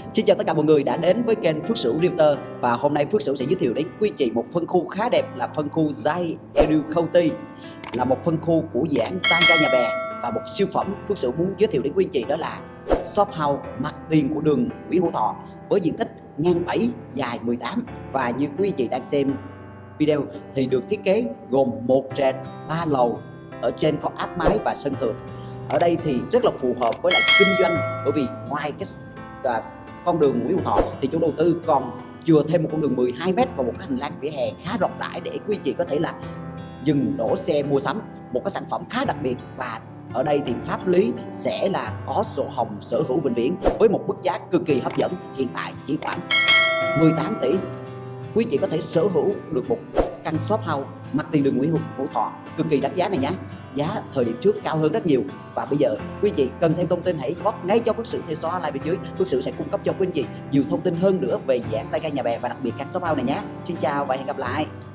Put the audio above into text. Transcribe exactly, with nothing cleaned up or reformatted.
Xin chào tất cả mọi người đã đến với kênh Phước Sửu Realtor, và hôm nay Phước Sửu sẽ giới thiệu đến quý anh chị một phân khu khá đẹp là phân khu Zai Area County, là một phân khu của dự án Sangha Nhà Bè. Và một siêu phẩm Phước Sửu muốn giới thiệu đến quý anh chị đó là shop house mặt tiền của đường Nguyễn Hữu Thọ với diện tích ngang bảy dài mười tám, và như quý anh chị đang xem video thì được thiết kế gồm một trệt ba lầu, ở trên có áp mái và sân thượng. Ở đây thì rất là phù hợp với lại kinh doanh, bởi vì ngoài cái à, con đường Nguyễn Hữu Thọ thì chủ đầu tư còn chừa thêm một con đường mười hai mét và một cái hành lang vỉa hè khá rộng rãi để quý anh chị có thể là dừng đổ xe mua sắm. Một cái sản phẩm khá đặc biệt, và ở đây thì pháp lý sẽ là có sổ hồng sở hữu vĩnh viễn với một mức giá cực kỳ hấp dẫn, hiện tại chỉ khoảng mười tám tỷ. Quý anh chị có thể sở hữu được một căn shop house mặt tiền đường Nguyễn Hữu Thọ cực kỳ đắt giá này nhé. Giá thời điểm trước cao hơn rất nhiều, và bây giờ quý anh chị cần thêm thông tin hãy inbox ngay cho Phước Sửu theo số hotline bên dưới. Phước Sửu sẽ cung cấp cho quý anh chị nhiều thông tin hơn nữa về dự án Sangha Nhà Bè và đặc biệt căn shop house này nhé. Xin chào và hẹn gặp lại.